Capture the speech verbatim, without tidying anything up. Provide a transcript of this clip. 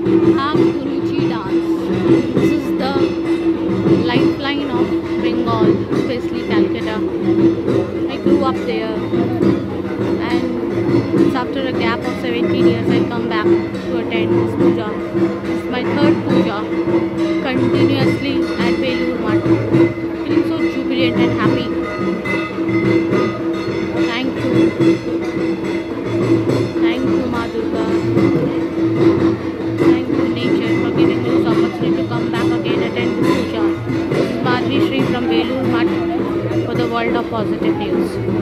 Hak Guruji dance. This is the lifeline of Bengal, especially Calcutta. I grew up there, and it's after a gap of seventeen years I come back to attend this puja. It's my third puja continuously at Belur Mat. Feeling so jubilant and happy. Thank you. Thank you, Ma Durga. Thank you, nature, for giving me this opportunity to come back again and attend this puja. This is Madhuri Shri from Belur Mat for the world of positive news.